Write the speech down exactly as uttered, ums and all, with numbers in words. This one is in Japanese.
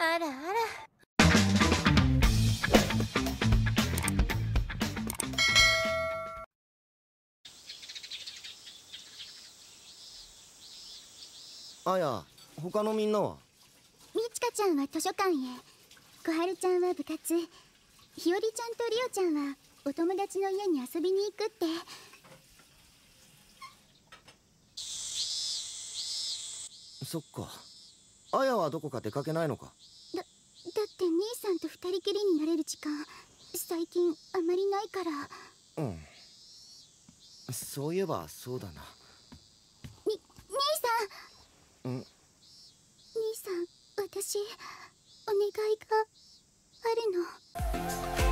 あらあら。 あや、他のみんなは？ みちかちゃんは図書館へ、小春ちゃんは部活、ひよりちゃんとりおちゃんはお友達の家に遊びに行くって。 そっか。あやはどこか出かけないのか？ だ、だって兄さんと二人きりになれる時間最近あまりないから。 うん、そういえばそうだな。 に、兄さん。 ん？ 兄さん、私お願いがあるの。